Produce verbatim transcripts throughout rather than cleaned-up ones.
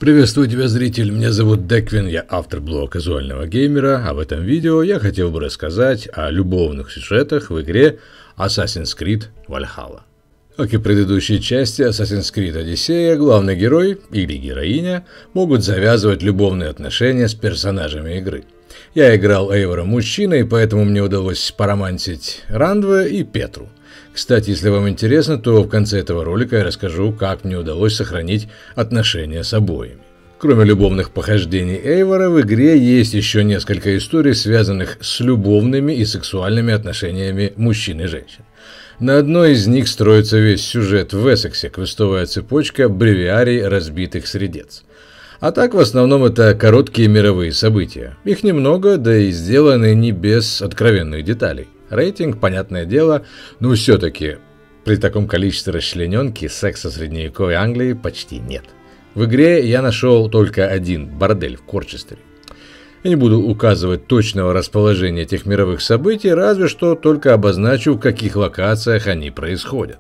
Приветствую тебя, зритель, меня зовут Деквин, я автор блога казуального геймера, а в этом видео я хотел бы рассказать о любовных сюжетах в игре Assassin's Creed Valhalla. Как и в предыдущей части Assassin's Creed Odyssey, главный герой или героиня могут завязывать любовные отношения с персонажами игры. Я играл Эйвором мужчиной, поэтому мне удалось поромантить Рандве и Петру. Кстати, если вам интересно, то в конце этого ролика я расскажу, как мне удалось сохранить отношения с обоими. Кроме любовных похождений Эйвора, в игре есть еще несколько историй, связанных с любовными и сексуальными отношениями мужчин и женщин. На одной из них строится весь сюжет в Эссексе, квестовая цепочка бревиарий разбитых средец. А так, в основном, это короткие мировые события. Их немного, да и сделаны не без откровенных деталей. Рейтинг, понятное дело, но все-таки при таком количестве расчлененки секса в средневековой Англии почти нет. В игре я нашел только один бордель в Корчестере. Я не буду указывать точного расположения этих мировых событий, разве что только обозначу, в каких локациях они происходят.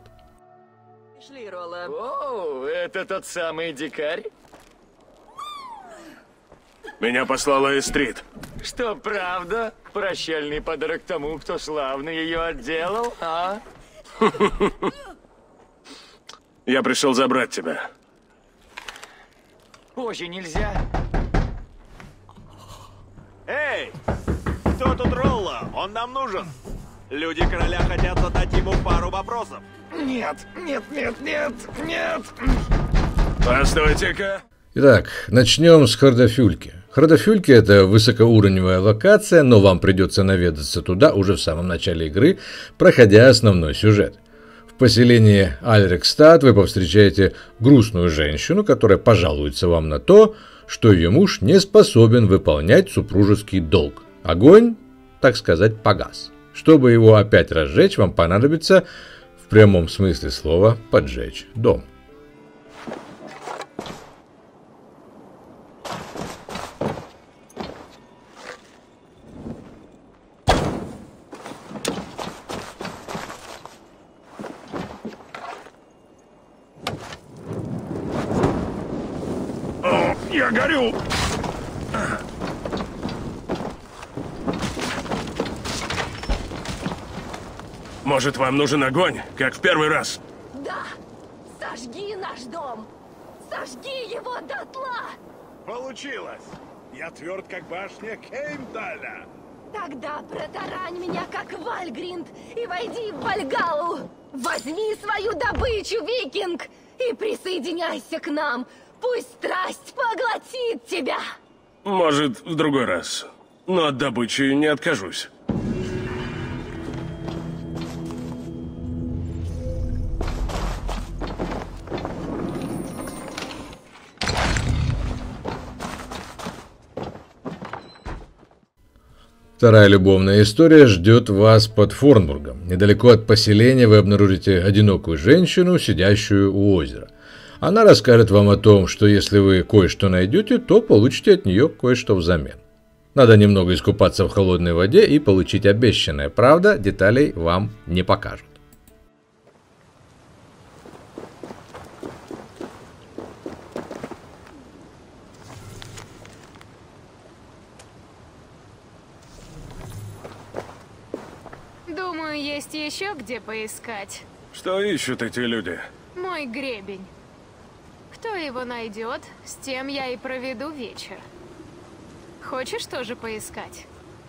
Оу, это тот самый дикарь? Меня послала Эстрид. Что, правда? Прощальный подарок тому, кто славно ее отделал, а? Я пришел забрать тебя. Позже нельзя. Эй! Кто тут Ролла? Он нам нужен. Люди короля хотят задать ему пару вопросов. Нет, нет, нет, нет, нет. Постойте-ка. Итак, начнем с Хордофюльки. Хордофюльки — это высокоуровневая локация, но вам придется наведаться туда уже в самом начале игры, проходя основной сюжет. В поселении Альрекстад вы повстречаете грустную женщину, которая пожалуется вам на то, что ее муж не способен выполнять супружеский долг. Огонь, так сказать, погас. Чтобы его опять разжечь, вам понадобится, в прямом смысле слова, поджечь дом. Я горю! Может, вам нужен огонь, как в первый раз? Да! Сожги наш дом! Сожги его дотла! Получилось! Я тверд, как башня Кеймдаля. Тогда протарань меня, как Вальгринд, и войди в Вальгаллу! Возьми свою добычу, викинг, и присоединяйся к нам! Пусть страсть поглотит тебя! Может, в другой раз. Но от добычи не откажусь. Вторая любовная история ждет вас под Форнбургом. Недалеко от поселения вы обнаружите одинокую женщину, сидящую у озера. Она расскажет вам о том, что если вы кое-что найдете, то получите от нее кое-что взамен. Надо немного искупаться в холодной воде и получить обещанное. Правда, деталей вам не покажут. Думаю, есть еще где поискать. Что ищут эти люди? Мой гребень. Кто его найдет, с тем я и проведу вечер. Хочешь тоже поискать?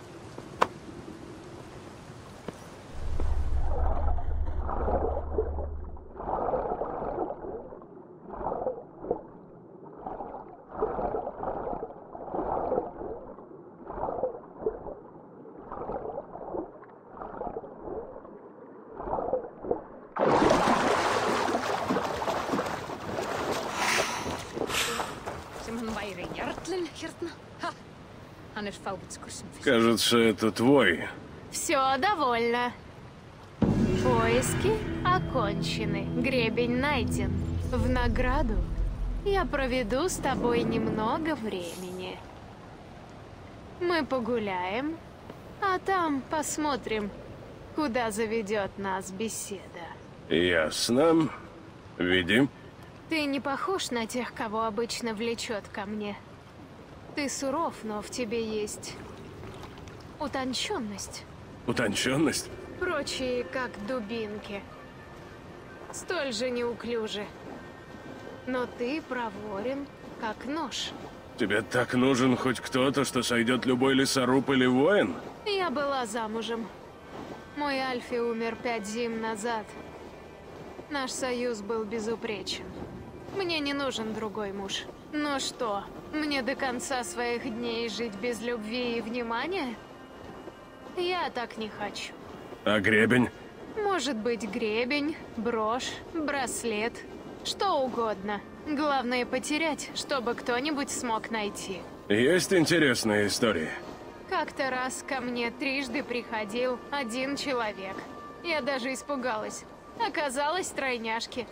Кажется, это твой. Все, довольно. Поиски окончены. Гребень найден. В награду я проведу с тобой немного времени. Мы погуляем, а там посмотрим, куда заведет нас беседа. Ясно. Веди. Ты не похож на тех, кого обычно влечет ко мне. Ты суров, но в тебе есть утонченность. Утонченность? Прочие, как дубинки. Столь же неуклюжи. Но ты проворен, как нож. Тебе так нужен хоть кто-то, что сойдет любой лесоруб или воин? Я была замужем. Мой Альфи умер пять зим назад. Наш союз был безупречен. Мне не нужен другой муж. Но что, мне до конца своих дней жить без любви и внимания? Я так не хочу. А гребень? Может быть, гребень, брошь, браслет, что угодно. Главное потерять, чтобы кто-нибудь смог найти. Есть интересные истории. Как-то раз ко мне трижды приходил один человек. Я даже испугалась. Оказалось, тройняшки.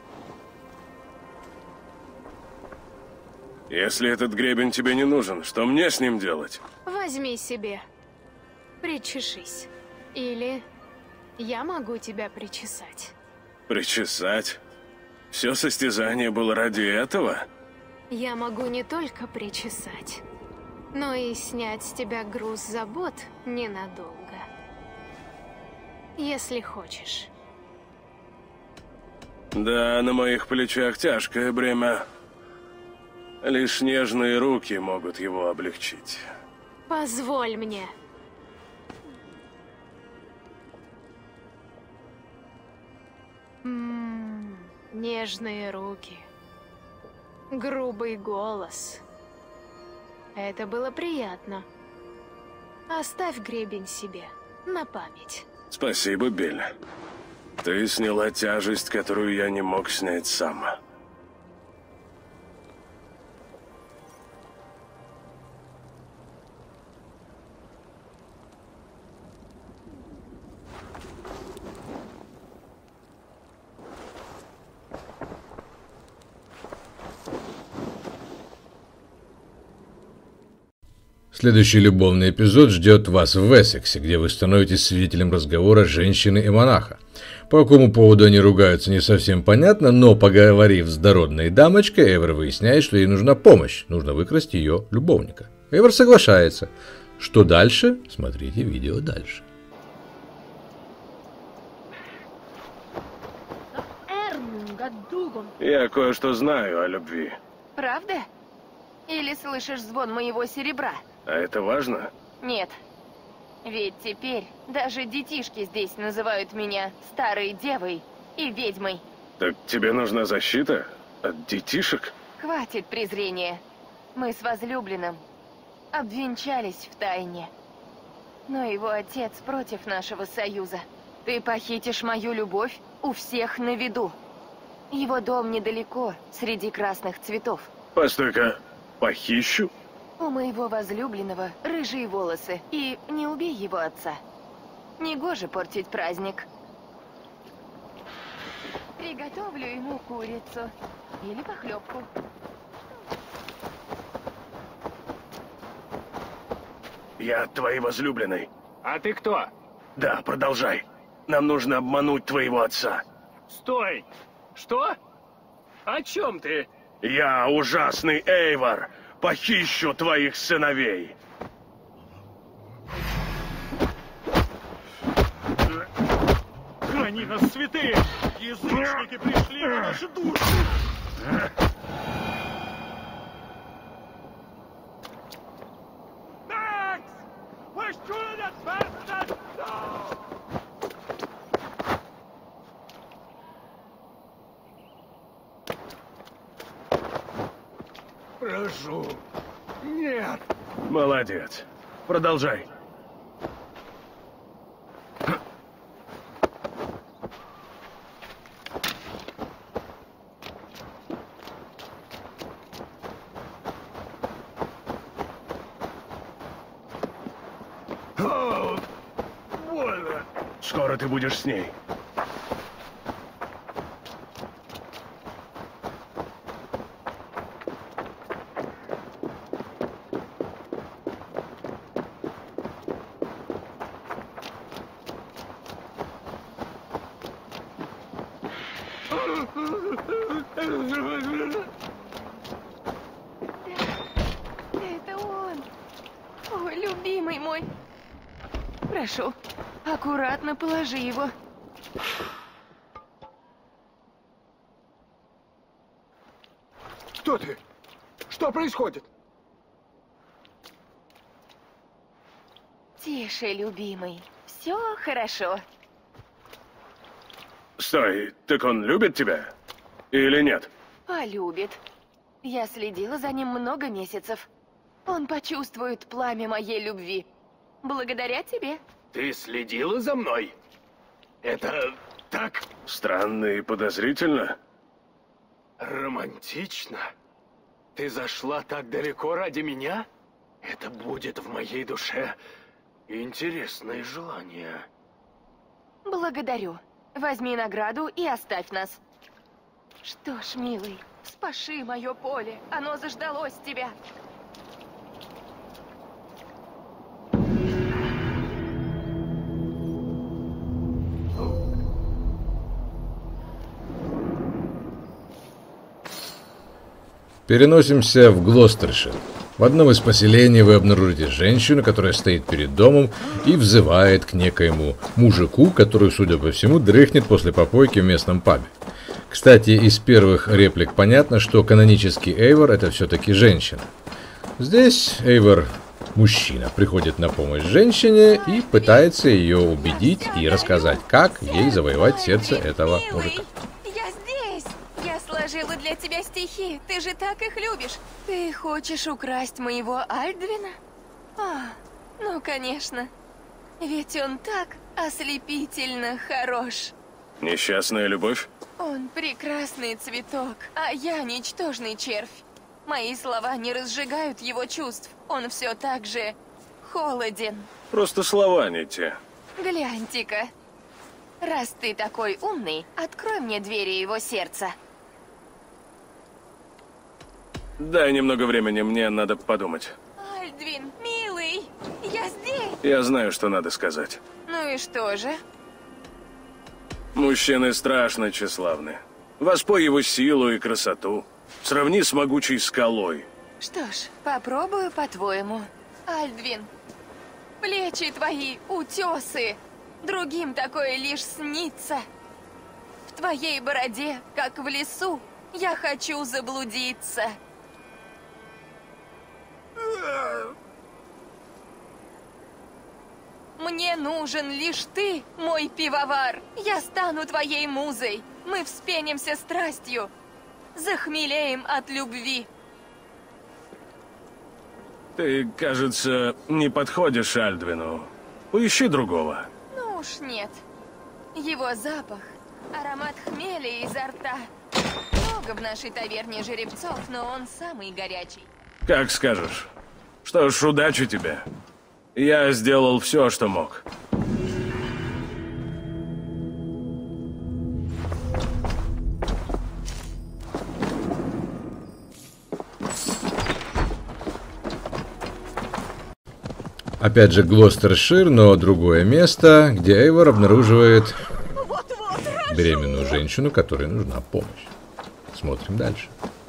Если этот гребень тебе не нужен, что мне с ним делать? Возьми себе. Причешись. Или я могу тебя причесать. Причесать? Все состязание было ради этого? Я могу не только причесать, но и снять с тебя груз забот ненадолго. Если хочешь. Да, на моих плечах тяжкое бремя. Лишь нежные руки могут его облегчить. Позволь мне. М-м, нежные руки. Грубый голос. Это было приятно. Оставь гребень себе на память. Спасибо, Белль. Ты сняла тяжесть, которую я не мог снять сам. Следующий любовный эпизод ждет вас в Эссексе, где вы становитесь свидетелем разговора женщины и монаха. По какому поводу они ругаются, не совсем понятно, но поговорив с дородной дамочкой, Эйвор выясняет, что ей нужна помощь, нужно выкрасть ее любовника. Эйвор соглашается. Что дальше? Смотрите видео дальше. Я кое-что знаю о любви. Правда? Или слышишь звон моего серебра? А это важно? Нет. Ведь теперь даже детишки здесь называют меня старой девой и ведьмой. Так тебе нужна защита? От детишек? Хватит презрения. Мы с возлюбленным обвенчались в тайне. Но его отец против нашего союза. Ты похитишь мою любовь у всех на виду. Его дом недалеко, среди красных цветов. Постой-ка, похищу? У моего возлюбленного рыжие волосы, и не убей его отца. Негоже портить праздник. Приготовлю ему курицу или похлебку. Я твоей возлюбленной. А ты кто? Да, продолжай. Нам нужно обмануть твоего отца. Стой! Что? О чем ты? Я, ужасный Эйвор, похищу твоих сыновей. Храни нас, святые! Язычники пришли на наши души! Макс! Was tun das Fenster? Прошу. Нет. Молодец. Продолжай. О, больно. Скоро ты будешь с ней. Это он. Ой, любимый мой. Прошу, аккуратно положи его. Кто ты? Что происходит? Тише, любимый. Все хорошо. Стой, так он любит тебя? Или нет? Полюбит. Я следила за ним много месяцев. Он почувствует пламя моей любви. Благодаря тебе. Ты следила за мной? Это так Странно и подозрительно. романтично. Ты зашла так далеко ради меня? Это будет в моей душе интересное желание. Благодарю. Возьми награду и оставь нас. Что ж, милый, спаши мое поле. Оно заждалось тебя. Переносимся в Глостершир. В одном из поселений вы обнаружите женщину, которая стоит перед домом и взывает к некоему мужику, который, судя по всему, дрыхнет после попойки в местном пабе. Кстати, из первых реплик понятно, что канонический Эйвор — это все-таки женщина. Здесь Эйвор, мужчина, приходит на помощь женщине и пытается ее убедить и рассказать, как ей завоевать сердце этого мужика. Я здесь! Я сложила для тебя стихи. Ты же так их любишь. Ты хочешь украсть моего Альдвина? А, ну конечно. Ведь он так ослепительно хорош. Несчастная любовь? Он прекрасный цветок, а я ничтожный червь. Мои слова не разжигают его чувств. Он все так же холоден. Просто слова не те. Гляньте-ка. Раз ты такой умный, открой мне двери его сердца. Дай немного времени, мне надо подумать. Альдвин, милый, я здесь. Я знаю, что надо сказать. Ну и что же? Мужчины страшно тщеславны. Воспой его силу и красоту. Сравни с могучей скалой. Что ж, попробую по-твоему. Альдвин, плечи твои утесы. Другим такое лишь снится. В твоей бороде, как в лесу, я хочу заблудиться. Мне нужен лишь ты, мой пивовар. Я стану твоей музой. Мы вспенимся страстью. Захмелеем от любви. Ты, кажется, не подходишь Альдвину. Поищи другого. Ну уж нет. Его запах, аромат хмеля изо рта. Много в нашей таверне жеребцов, но он самый горячий. Как скажешь. Что ж, удачи тебе. Я сделал все, что мог. Опять же Глостершир, но другое место, где Эйвор обнаруживает беременную женщину, которой нужна помощь. Смотрим дальше.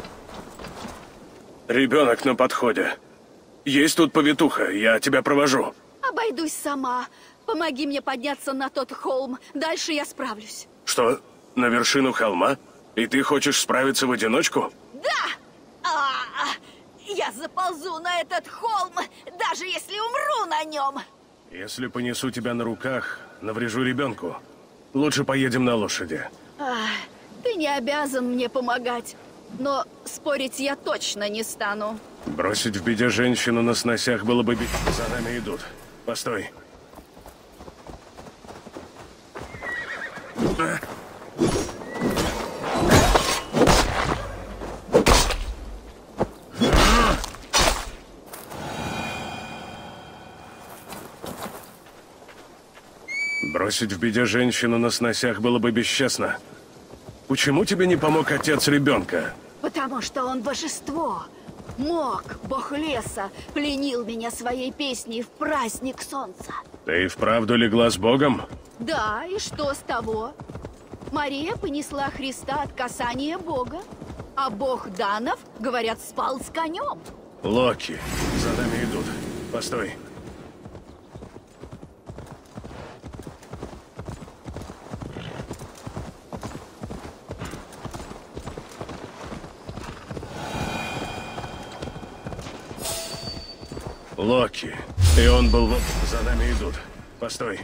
Ребенок на подходе. Есть тут повитуха, я тебя провожу. Обойдусь сама. Помоги мне подняться на тот холм. Дальше я справлюсь. Что, на вершину холма? И ты хочешь справиться в одиночку? Да! А, я заползу на этот холм, даже если умру на нем. Если понесу тебя на руках, наврежу ребенку. Лучше поедем на лошади. А, ты не обязан мне помогать, но спорить я точно не стану. Бросить в беде женщину на сносях было бы... бе- За нами идут. Постой. Бросить в беде женщину на сносях было бы бесчестно. Почему тебе не помог отец ребенка? Потому что он божество. Мог, бог леса, пленил меня своей песней в праздник солнца. Ты и вправду легла с Богом? Да, и что с того? Мария понесла Христа от касания Бога, а бог Данов, говорят, спал с конем. Локи, за нами идут. Постой. Локи. И он был... За нами идут. Постой.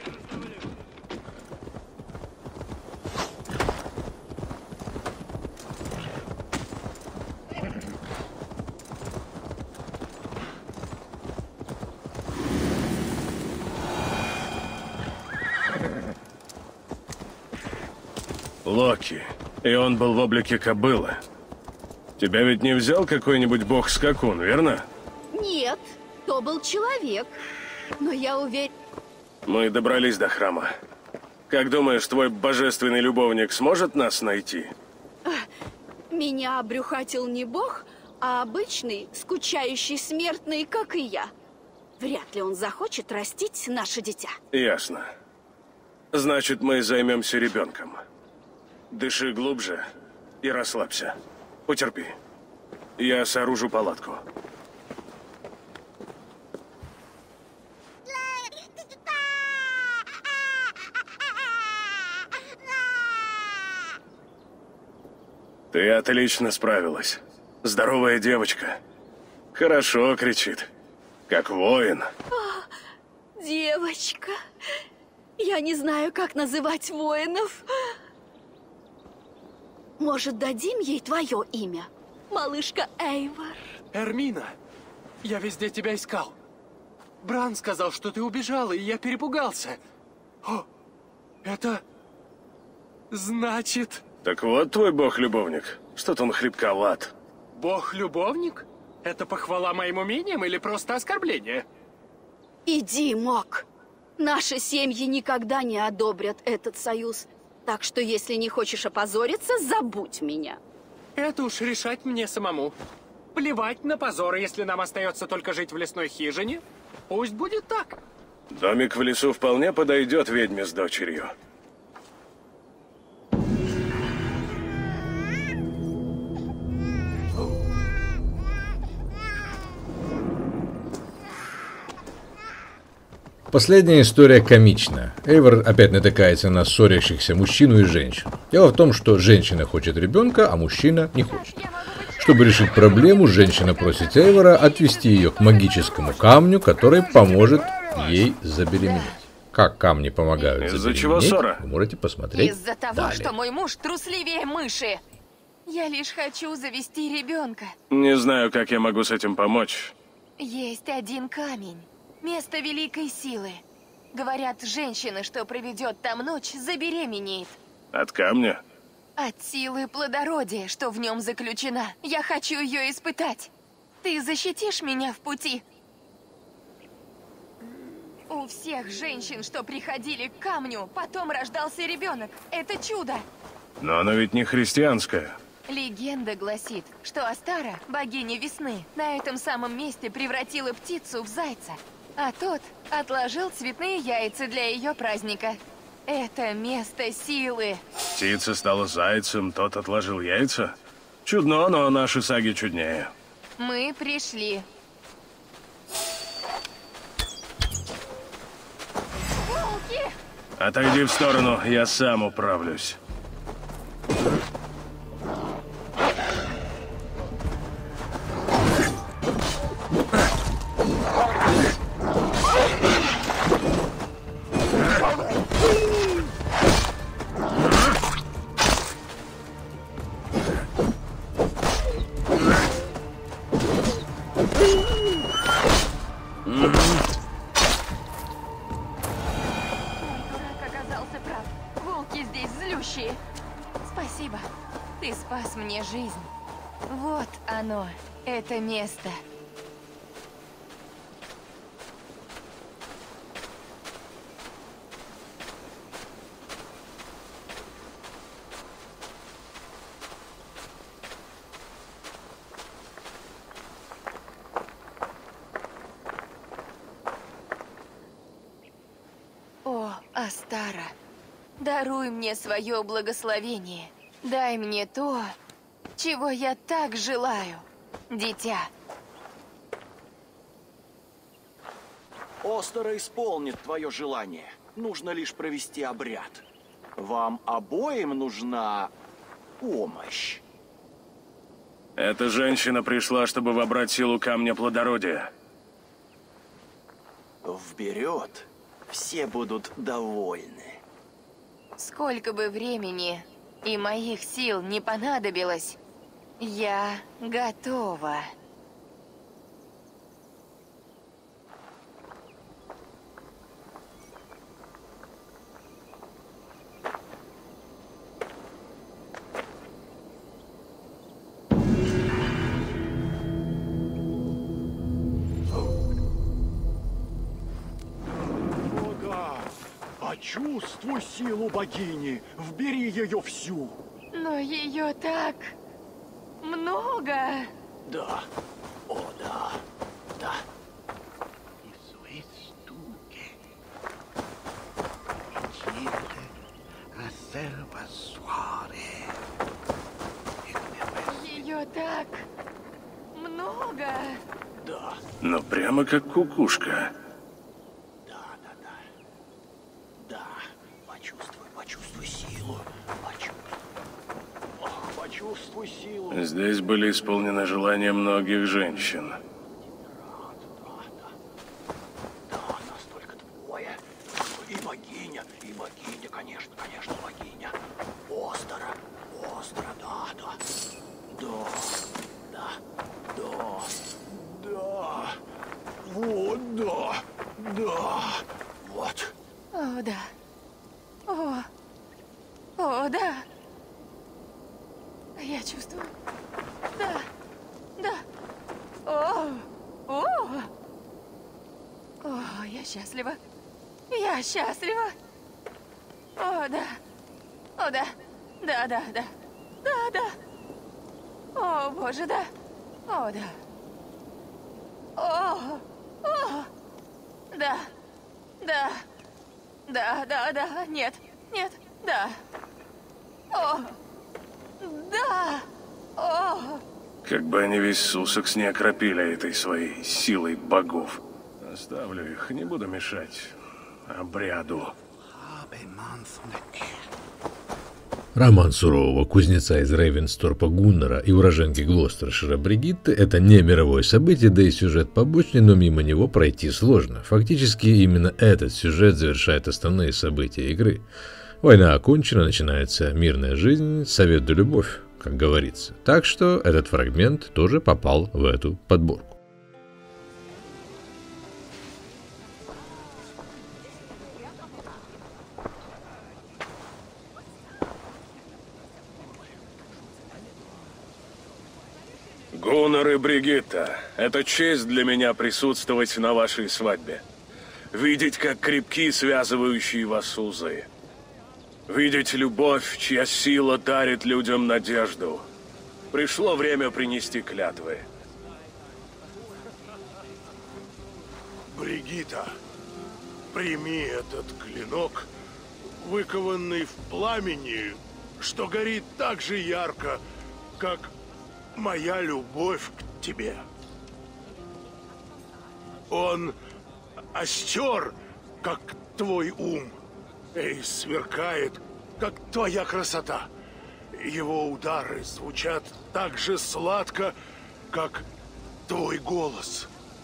Локи. И он был в облике кобылы. Тебя ведь не взял какой-нибудь бог-скакун, верно? Нет, то был человек. Но я уверен... Мы добрались до храма. Как думаешь, твой божественный любовник сможет нас найти? Меня обрюхатил не бог, а обычный, скучающий смертный, как и я. Вряд ли он захочет растить наше дитя. Ясно. Значит, мы займемся ребенком. Дыши глубже и расслабься. Потерпи. Я сооружу палатку. Ты отлично справилась. Здоровая девочка. Хорошо кричит. Как воин. О, девочка. Я не знаю, как называть воинов. Может, дадим ей твое имя? Малышка Эйвор. Эрмина, я везде тебя искал. Бран сказал, что ты убежала, и я перепугался. О, это... значит... Так вот твой бог-любовник. Что-то он хрипковат. Бог-любовник? Это похвала моим умениям или просто оскорбление? Иди, Мок. Наши семьи никогда не одобрят этот союз. Так что, если не хочешь опозориться, забудь меня. Это уж решать мне самому. Плевать на позор, если нам остается только жить в лесной хижине. Пусть будет так. Домик в лесу вполне подойдет ведьме с дочерью. Последняя история комична. Эйвор опять натыкается на ссорящихся мужчину и женщину. Дело в том, что женщина хочет ребенка, а мужчина не хочет. Чтобы решить проблему, женщина просит Эйвора отвести ее к магическому камню, который поможет ей забеременеть. Как камни помогают Из-за забеременеть, чего ссора? вы можете посмотреть Из-за того, далее. что мой муж трусливее мыши. Я лишь хочу завести ребенка. Не знаю, как я могу с этим помочь. Есть один камень. Место великой силы. Говорят, женщина, что проведет там ночь, забеременеет. От камня? От силы плодородия, что в нем заключена. Я хочу ее испытать. Ты защитишь меня в пути? У всех женщин, что приходили к камню, потом рождался ребенок. Это чудо. Но оно ведь не христианское. Легенда гласит, что Астара, богиня весны, на этом самом месте превратила птицу в зайца. А тот отложил цветные яйца для ее праздника. Это место силы. Птица стала зайцем, тот отложил яйца? Чудно, но наши саги чуднее. Мы пришли. Волки! Отойди в сторону, я сам управлюсь. Спасибо. Ты спас мне жизнь. Вот оно, это место. О, Астара. Даруй мне свое благословение. Дай мне то, чего я так желаю, дитя. Остера исполнит твое желание. Нужно лишь провести обряд. Вам обоим нужна помощь. Эта женщина пришла, чтобы вобрать силу камня плодородия. Вперед, все будут довольны. Сколько бы времени и моих сил не понадобилось, я готова. Почувствуй силу богини, вбери ее всю. Но ее так много. Да, о да, да. Ее так много. Да. Но прямо как кукушка. Почувствуй силу. Здесь были исполнены желания многих женщин. Да, нас только двое. И богиня, и богиня, конечно, конечно, богиня. Остера, Остера, да, да. Да, да, да, да. Вот, да, да. Вот. О, да. О, о, да. Я чувствую. Да, да. О, о. О, я счастлива. Я счастлива. О, да. О, да. Да, да, да. Да, да. О, боже, да. О, да. О, о. Да. Да. Да, да, да. Нет. Нет. Да. О. Да! О! Как бы они весь Суссекс не окропили этой своей силой богов. Оставлю их, не буду мешать обряду. Роман сурового кузнеца из Рейвенсторпа Гуннера и уроженки Глостершира Бригитты – это не мировое событие, да и сюжет побочный, но мимо него пройти сложно. Фактически именно этот сюжет завершает основные события игры. Война окончена, начинается мирная жизнь, совет да любовь, как говорится. Так что этот фрагмент тоже попал в эту подборку. Гуннер и Бригитта, это честь для меня присутствовать на вашей свадьбе. Видеть, как крепки связывающие вас узы. Видеть любовь, чья сила дарит людям надежду. Пришло время принести клятвы. Бригитта, прими этот клинок, выкованный в пламени, что горит так же ярко, как моя любовь к тебе. Он остер, как твой ум, и сверкает, как твоя красота. Его удары звучат так же сладко, как твой голос.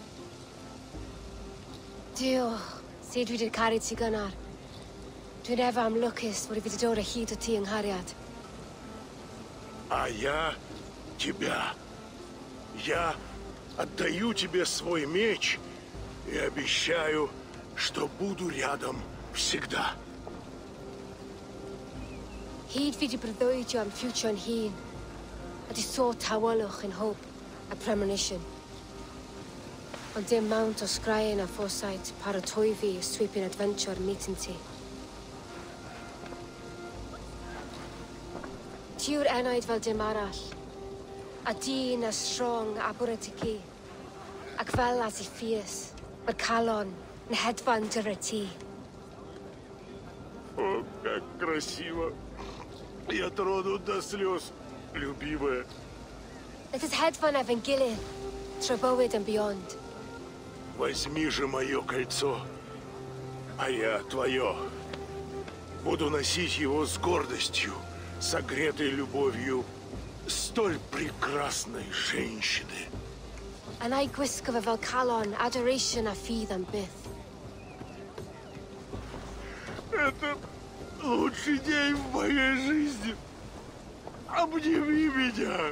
Dio, sed vi det karit sig gunnar. Du never am lukis, vad vi det dora hit och ting harriat. А я тебя. Я отдаю тебе свой меч и обещаю, что буду рядом всегда. Hyd fi di breuddwydio am future yn hun, a di so tawalwch in hope, a premonition. Ond dim mount o sgraen a foresight paratoi fi sweeping adventure meeting ti. Tiw'r enaid fel dim arall, a dyn as strong a bwratici, ac fel as I ffies, mae'r calon yn hedfan dyr y ti. О, как красиво. Я тронут до слез, любимая. Let us head for Evangelion, Treboid and beyond. Возьми же мое кольцо, а я твое. Буду носить его с гордостью, согретой любовью столь прекрасной женщины. And I gwisg of a Valcalon, adoration a feed and bith. Это лучший день в моей жизни. Обними меня.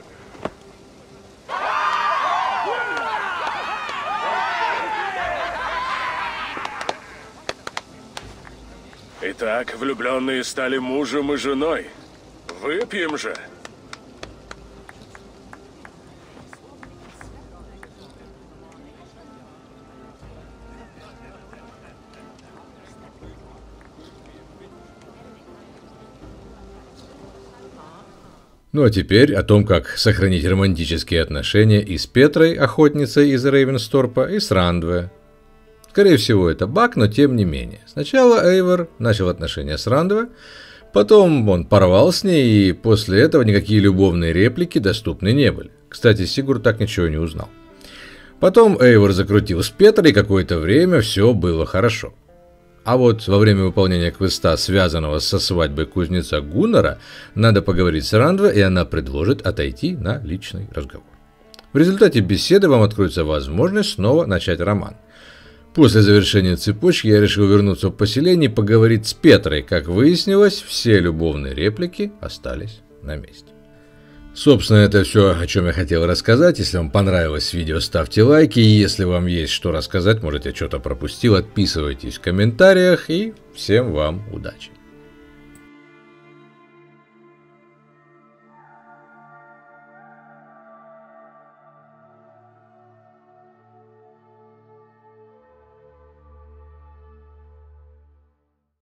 Итак, влюбленные стали мужем и женой. Выпьем же. Ну а теперь о том, как сохранить романтические отношения и с Петрой, охотницей из Рейвенсторпа, и с Рандве. Скорее всего, это баг, но тем не менее. Сначала Эйвор начал отношения с Рандве, потом он порвал с ней, и после этого никакие любовные реплики доступны не были. Кстати, Сигурд так ничего не узнал. Потом Эйвор закрутил с Петрой, и какое-то время все было хорошо. А вот во время выполнения квеста, связанного со свадьбой кузнеца Гуннара, надо поговорить с Рандве, и она предложит отойти на личный разговор. В результате беседы вам откроется возможность снова начать роман. После завершения цепочки я решил вернуться в поселение и поговорить с Петрой. Как выяснилось, все любовные реплики остались на месте. Собственно, это все, о чем я хотел рассказать. Если вам понравилось видео, ставьте лайки. И если вам есть что рассказать, может, я что-то пропустил, отписывайтесь в комментариях. И всем вам удачи!